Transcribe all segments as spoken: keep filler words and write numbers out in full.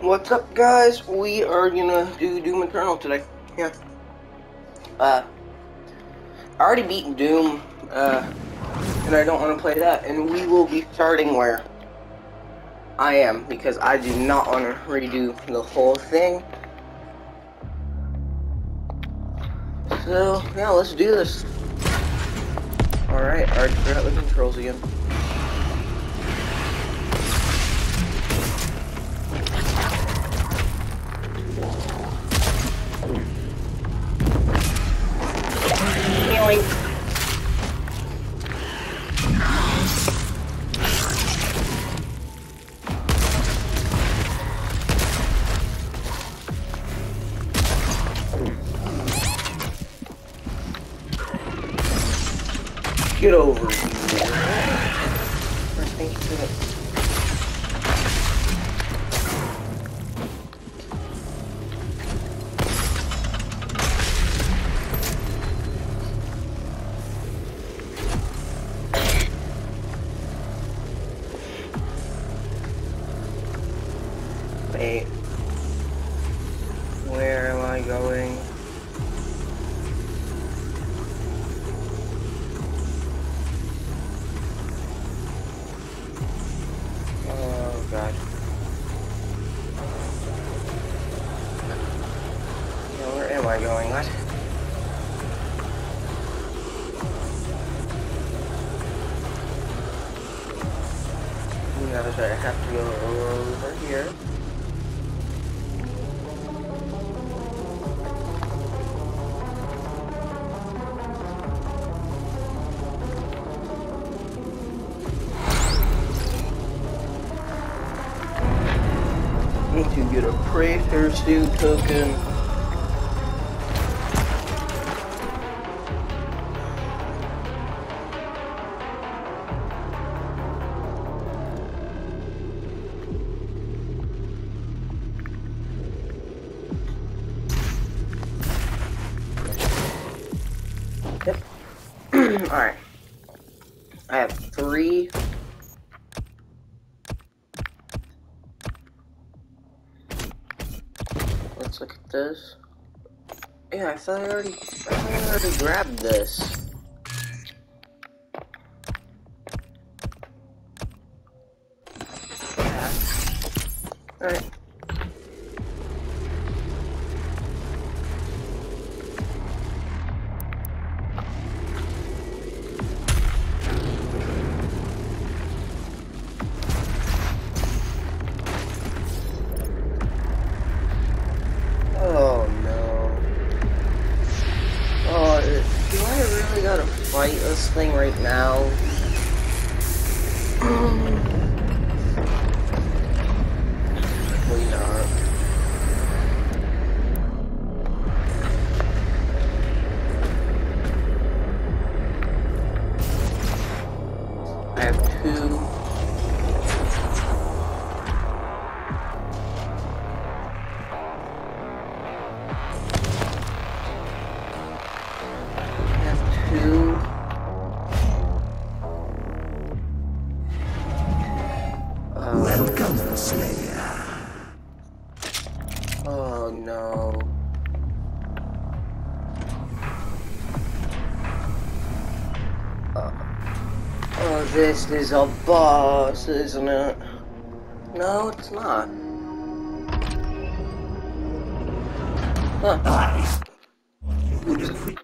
What's up, guys? We are gonna do Doom Eternal today. Yeah. Uh, I already beat Doom, uh, and I don't want to play that. And we will be starting where I am, because I do not want to redo the whole thing. So, yeah, let's do this. Alright, I already forgot the controls again. Healing. Get over here. I think that. Wait. Where am I going? Oh god. Yeah, where am I going? What? Yeah, I have to go over here. Need to get a Praetor suit token. Yep. Alright. I have three. Let's look at this. Yeah, I thought I already, I thought I already grabbed this. Yeah. Alright. Oh no. Oh, do I really gotta fight this thing right now? Probably not. I have two. Welcome, Slayer. Oh no. Uh, oh, this is a boss, isn't it? No, it's not. Huh. I would have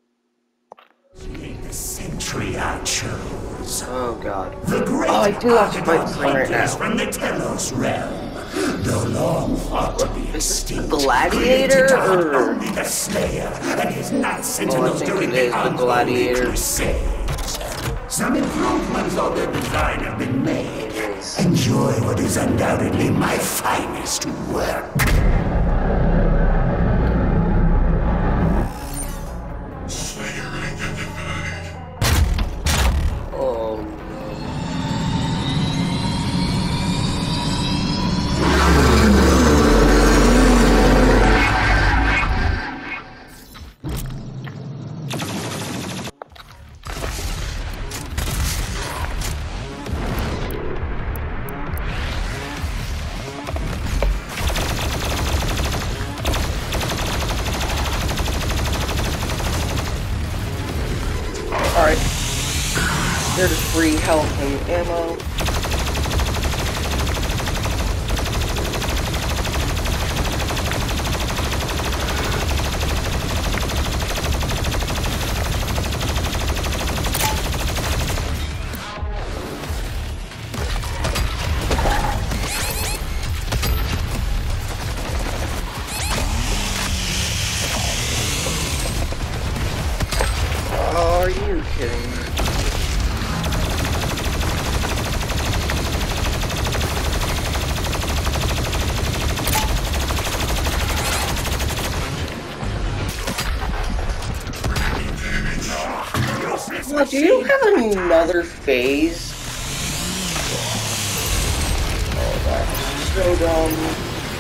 the century I chose. Oh god. The great Oh, I do have to fight this thing right hunters now. from the Telos realm, though long thought to be extinct. Gladiator, created to hunt or- only the Slayer and his night sentinels think during it the is the unholy Gladiator. Crusades. Some improvements on their design have been made. It is. Enjoy what is undoubtedly my finest work. Oh no. Here's free health and ammo. Are you kidding me? Now, do you have another phase? Oh, that's so dumb.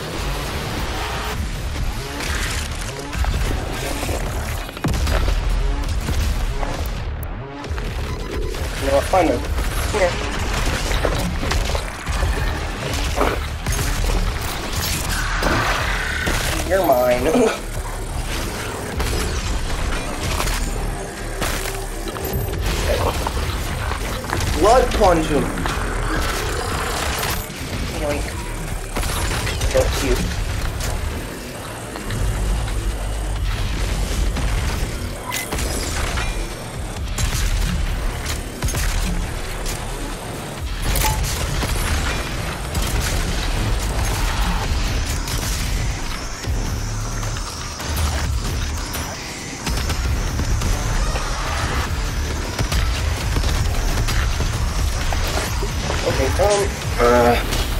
You know what, fine then. Here. You're mine. Blood plunge him. Yoink. So cute. Okay, um, uh...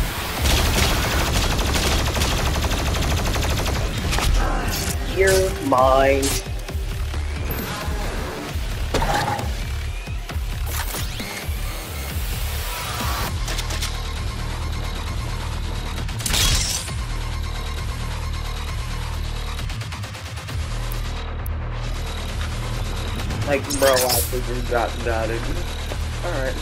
You're mine. Like, bro, I just got dotted. Alright.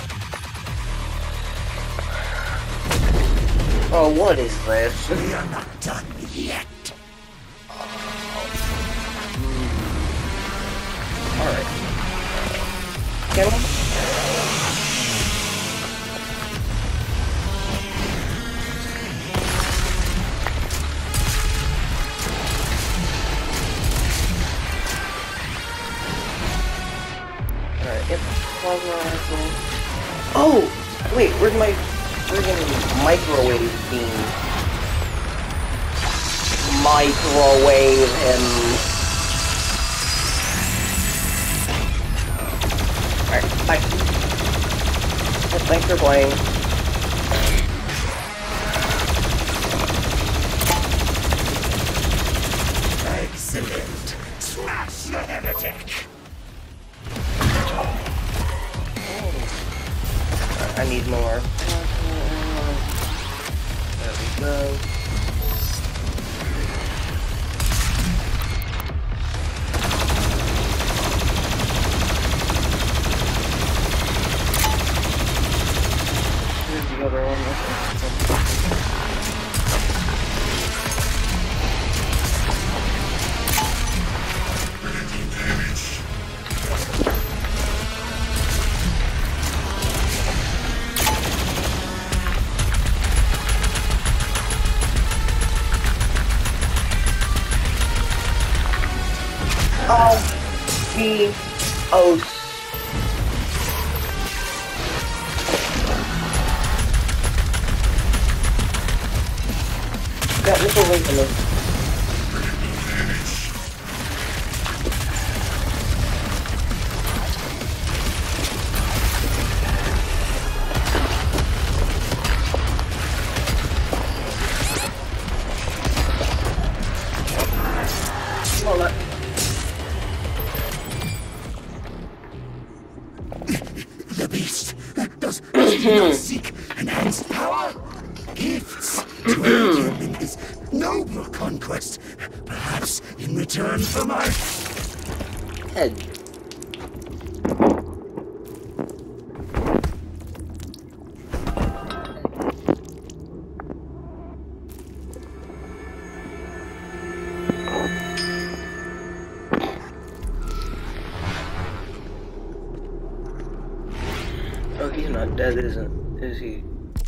Oh, what is this? We are not done yet. Alright. Can we? Alright, yep. Plasma rifle. Oh! Wait, where's my friggin' microwave beam? Microwave him. Alright, bye. Well, thanks for playing. Excellent. Smash the heretic. I need more. There we go. Here's the other one. Oh, the oh. Got little wrinkles. Hold on. The beast does, does he not seek enhanced power? Gifts to aid him in his noble conquest, perhaps in return for my Head. That isn't, is he?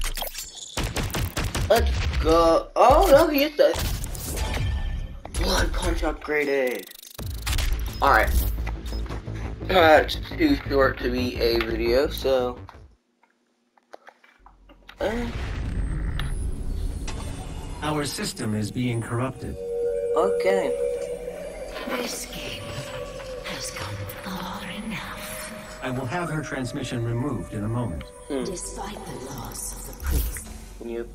Let's go. Oh no, he is dead. Blood punch upgraded. Alright. Uh, it's too short to be a video, so. Uh, Our system is being corrupted. okay. This game has come far enough. I will have her transmission removed in a moment. Hmm. Despite the loss of the priest. Yep.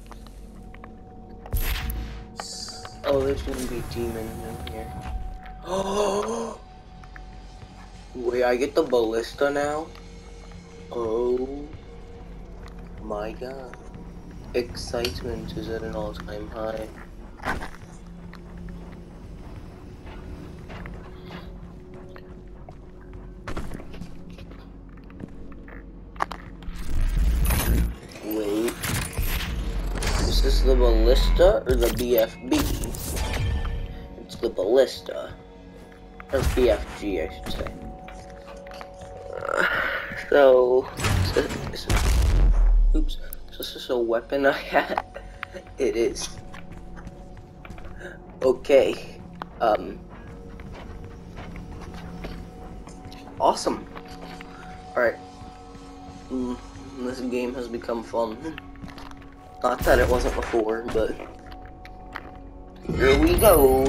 Oh, there's gonna be demons in here. Oh! Wait, I get the ballista now? Oh my god. Excitement is at an all-time high. Wait. Is this the ballista or the B F B? It's the ballista. Or B F G, I should say. Uh, so, is this, is this, oops, is this just a weapon I had? It is. Okay. Um. Awesome. Alright. Mm, this game has become fun. Not that it wasn't before, but here we go.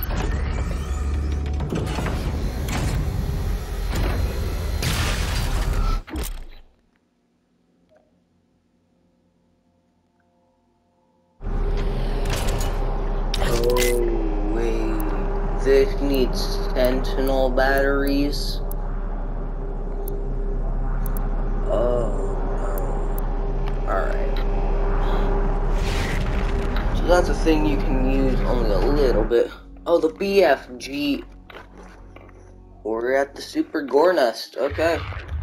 Oh wait, this needs Sentinel batteries. Oh no. Alright. So that's a thing you can use only a little bit. Oh, the B F G. We're at the Super Gore Nest. Okay.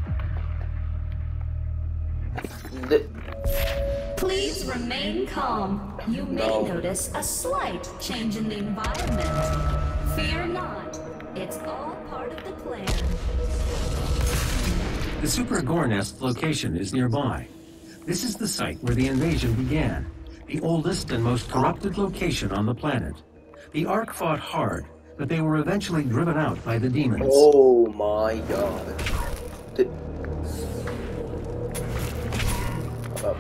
The Please remain calm. You may No. notice a slight change in the environment. Fear not. It's all part of the plan. The Super Gore Nest location is nearby. This is the site where the invasion began. The oldest and most corrupted location on the planet. The Ark fought hard, but they were eventually driven out by the demons. Oh my god. The oh.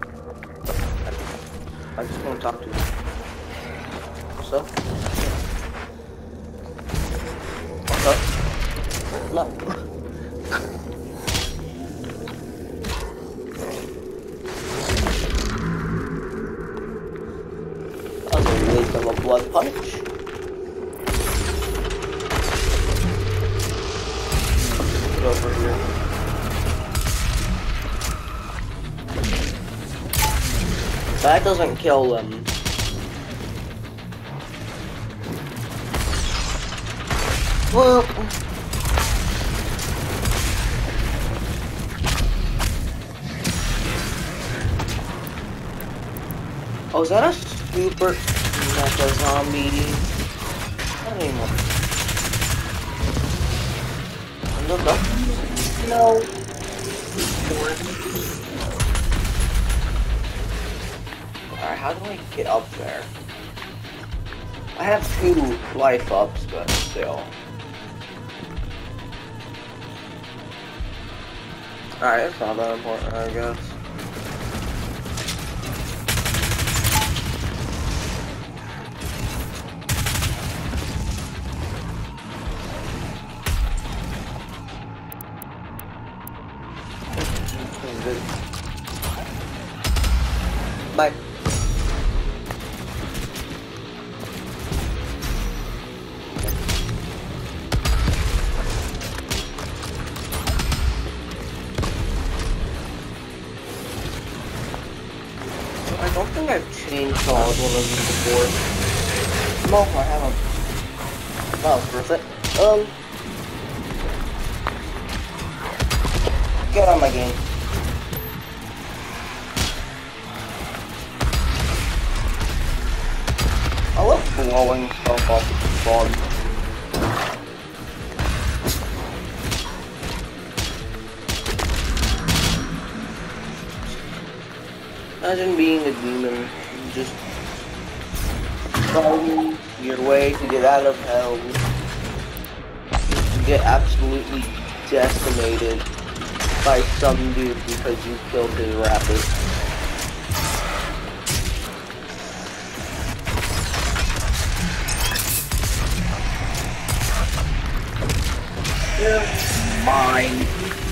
I just want to talk to you. So? What's up? No. That was a waste of a blood punch. Get over here. That doesn't kill them. Whoop. Oh, is that a super mecha zombie? Not anymore. Look up. No. Alright, how do I get up there? I have two life ups, but still. Alright, it's not that important, I guess. Bye. I don't think I've changed all of one of these before. No, I haven't. That was worth it. Um, get on my game. I love blowing stuff up. It's fun. Imagine being a demon, just fighting your way to get out of hell, you get absolutely decimated by some dude because you killed his rabbit. You're mine.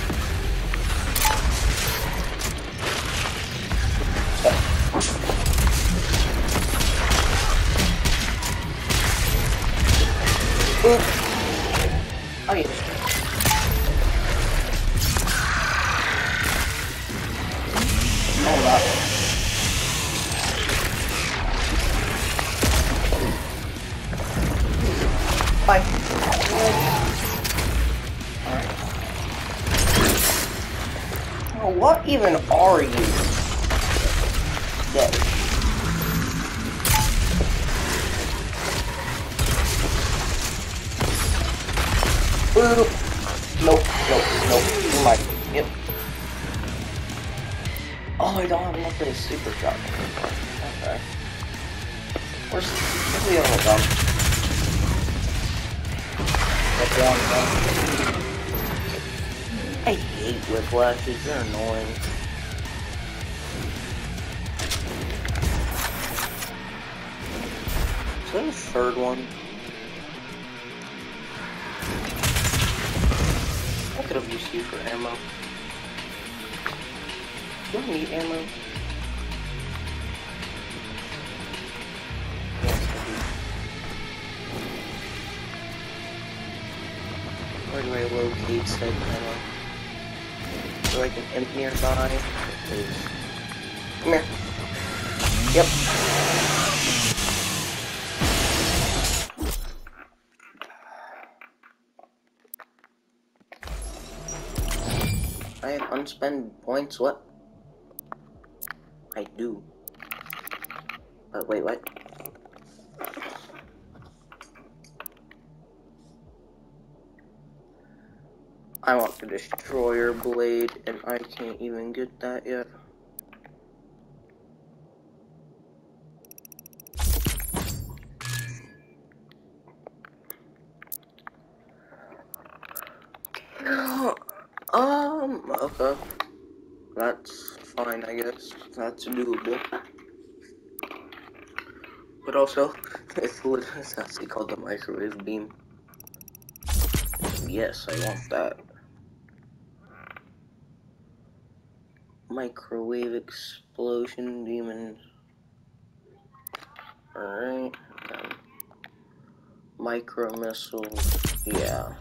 Oop. Oh yeah. Hold up. Bye. Alright. Oh, what even are you? Dead. Nope, nope, nope, you might. Yep. Oh, I don't have enough for the super shot. Okay. Where's, where's the other one? That's the other one. I hate whiplashes, they're annoying. Is that the third one? I could have used you for ammo. Do I need ammo? Yes, I do. Where do I locate said ammo? Is there like an imp nearby? Please. Come here. Yep. I have unspent points, what? I do. Uh, wait, what? I want the destroyer blade, and I can't even get that yet. Um, okay. That's fine, I guess. That's doable. But also, it's literally actually called the microwave beam. Yes, I want that. Microwave explosion demon. Alright. Um, micro missiles. Yeah.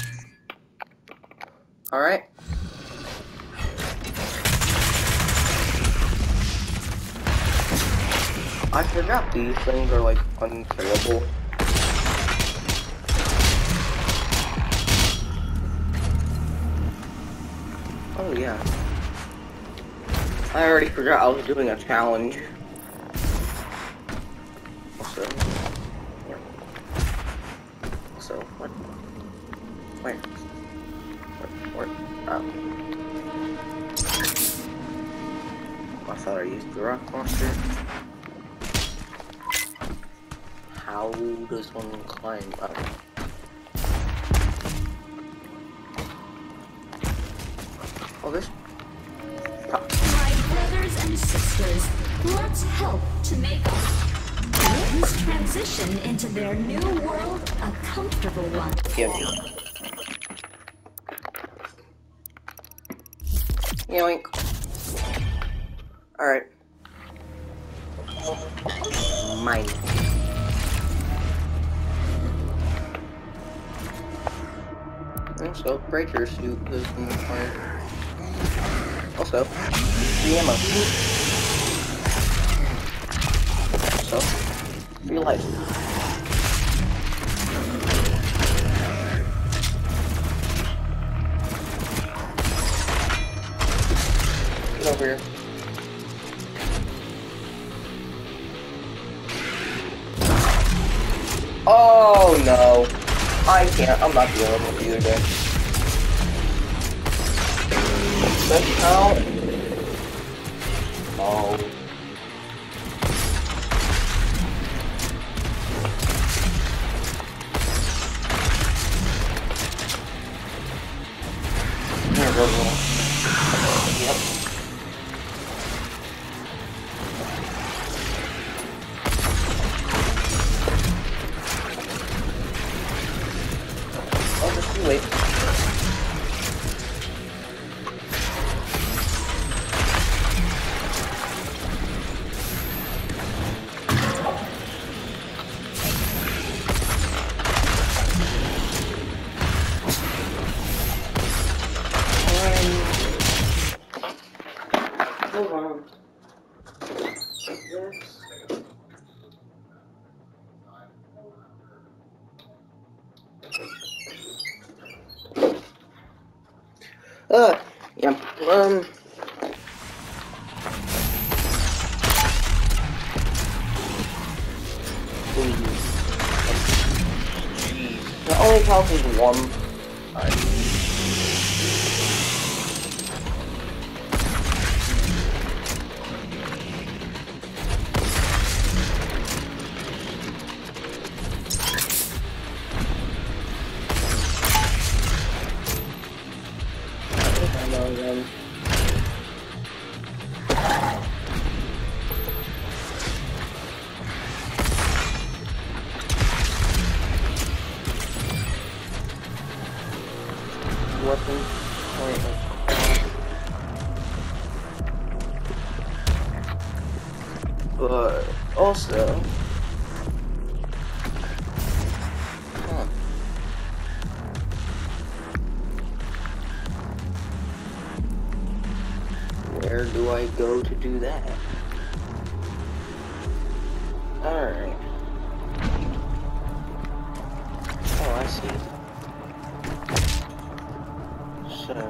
Alright. I forgot these things are like unkillable. Oh yeah. I already forgot I was doing a challenge. Also, yeah. Also, what? Where? Where? Oh. I thought I used the rock monster. How does one climb up? Oh, this. My brothers and sisters, let's help to make this transition into their new world a comfortable one. Give me. Yoink. Alright. Mine. Also, breaker suit is in the fire. Also, the ammo. Also, free life. Get over here. Oh no. I can't. I'm not dealing with you today. That's how. Oh. this. Uh, yeah, um... Please. Jeez. The only health is one. Alright. Weapon. But also, huh. Where do I go to do that? Alright. Oh, I see. So.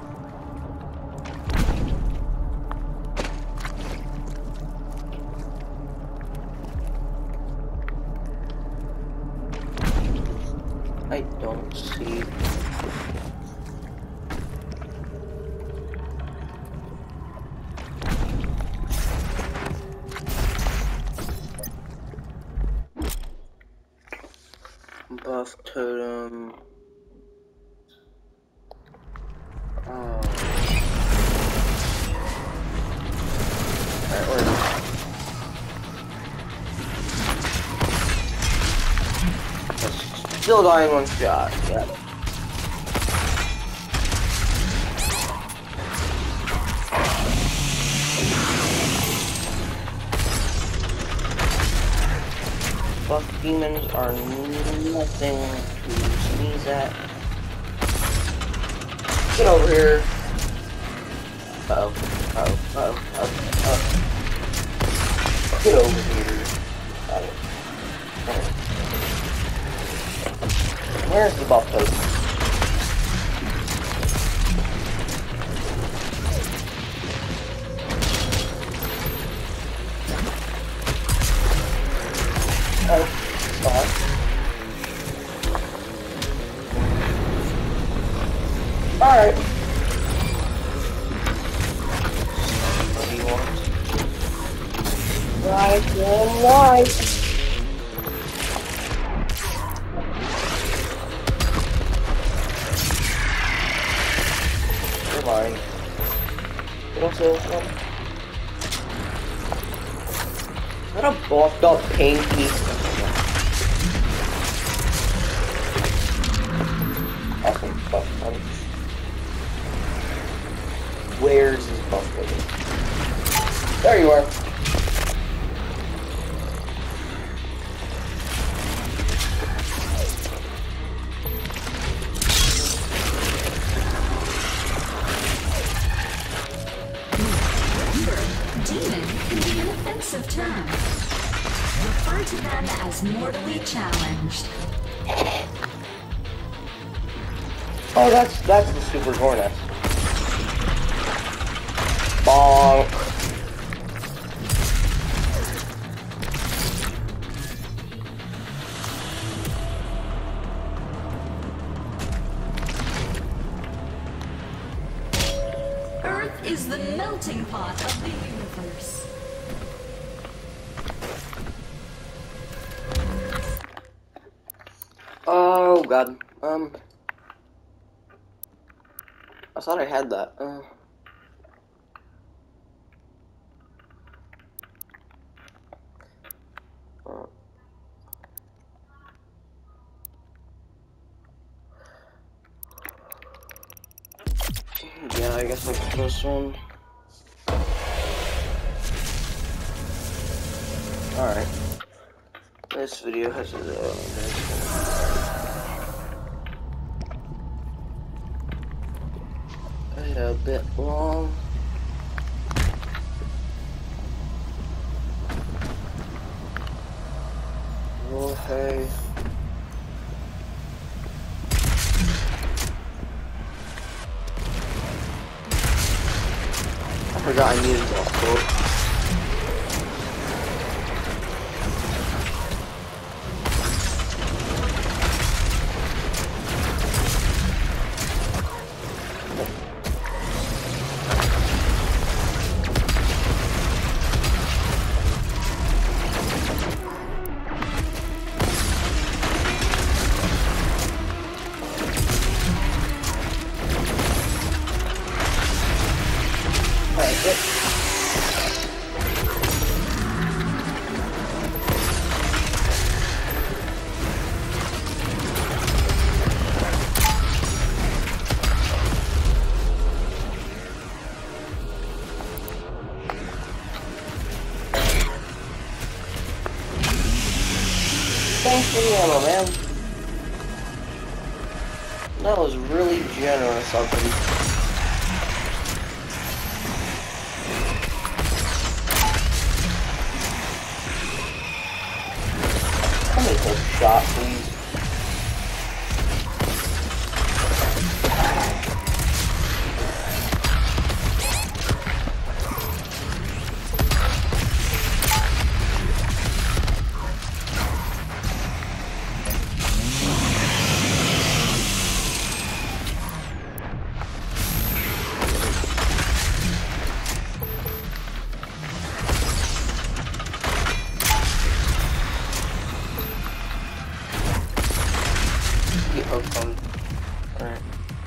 I don't see. Buff totem. Oh. Alright, where is it? Still dying one shot. Got it. Buff demons are nothing to sneeze at. Get over here. Uh oh. Uh oh. Uh oh. Uh oh. Get over here. Got it. Got it. Where's the buff totem? Oh, spot. Alright. What do you want? Right, one right. Mine. Also, um, is that a bossed up painty? Awesome buff punch. Where's his buff living? There you are. Term. Refer to them as mortally challenged. Oh, that's that's the super Hornet. Bonk. Earth is the melting pot of the universe. Oh god, um, I thought I had that, uh, uh. Yeah, I guess I'll put this one. Alright, this video has a, a bit long. Okay. I forgot I needed to quote. Thanks for the ammo, man. That was really generous of him. Let me take a shot, please. Get hooked on. Alright.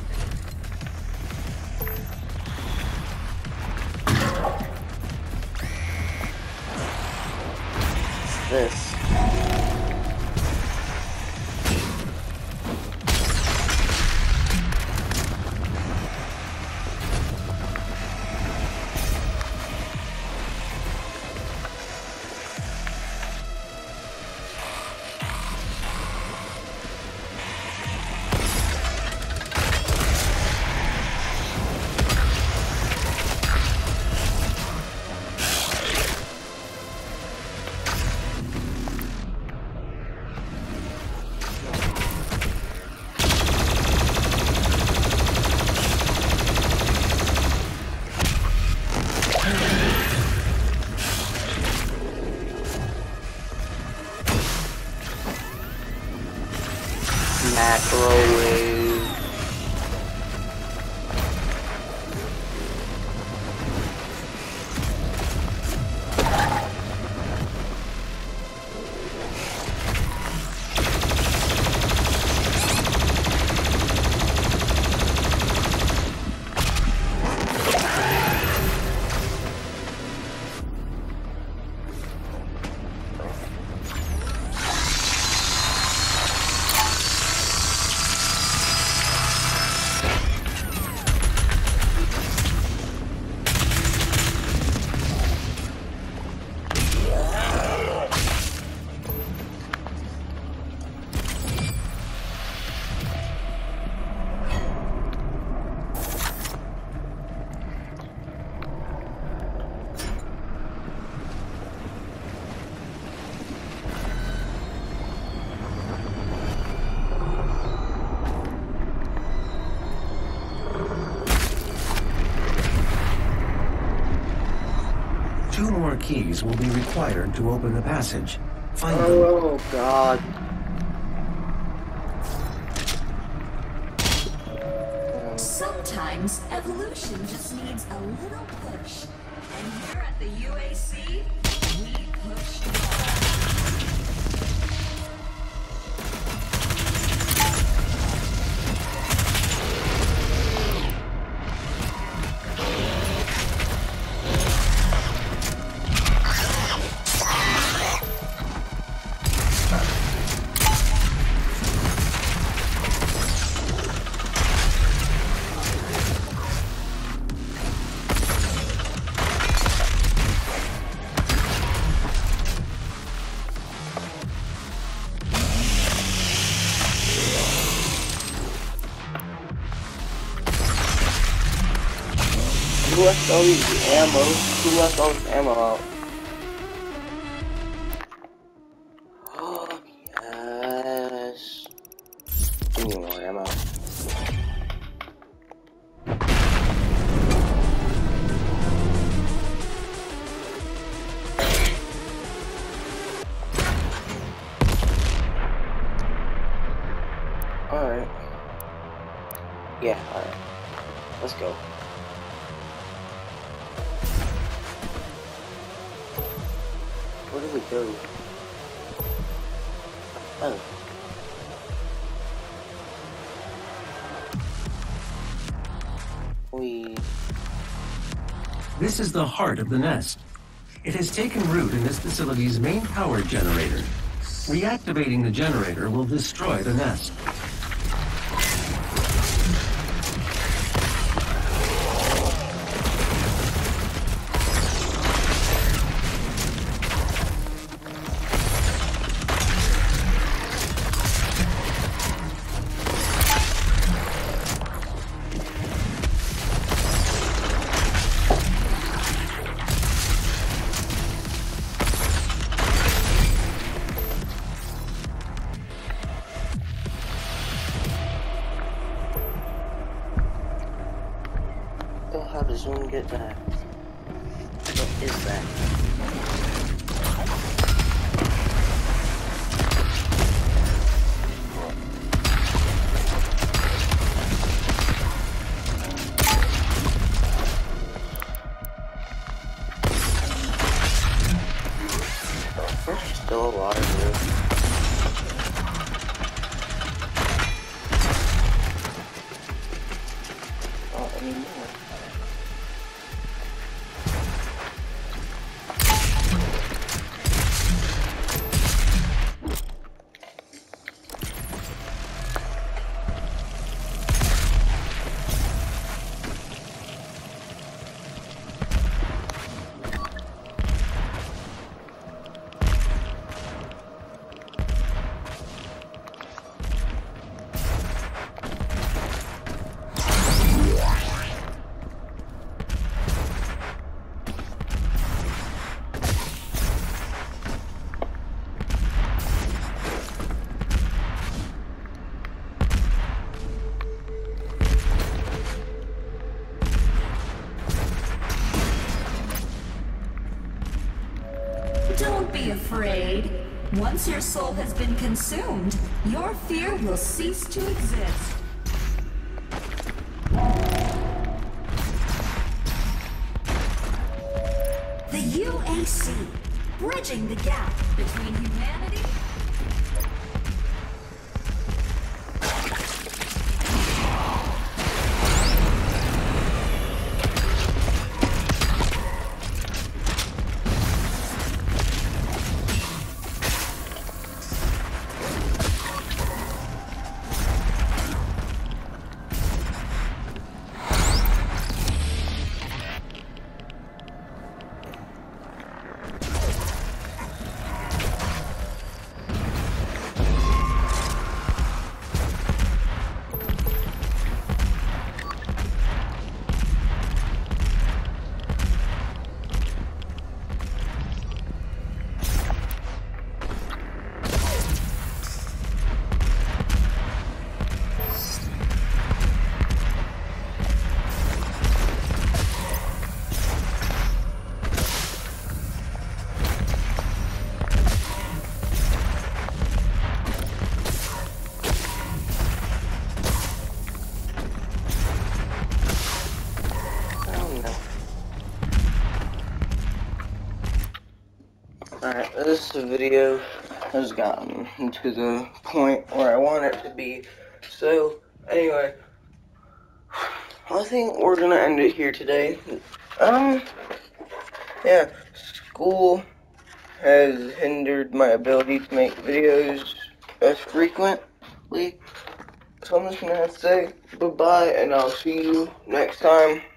This. Macrowave. Two more keys will be required to open the passage. Find them. Oh, God. Sometimes evolution just needs a little push. And here at the U A C, we push hard. Who left all these ammo? Who left all this ammo out? Oh, yeah. give me more ammo. Alright. Yeah, alright. Let's go. Where do we go? Oh. We... This is the heart of the nest. It has taken root in this facility's main power generator. Reactivating the generator will destroy the nest. How does one get that? What is that? There's still a lot of room. Not anymore. Don't be afraid. Once your soul has been consumed, your fear will cease to exist. The U A C, bridging the gap between humanity Alright, this video has gotten to the point where I want it to be. So, anyway, I think we're gonna end it here today. Um, yeah, school has hindered my ability to make videos as frequently. So I'm just gonna have to say goodbye, and I'll see you next time.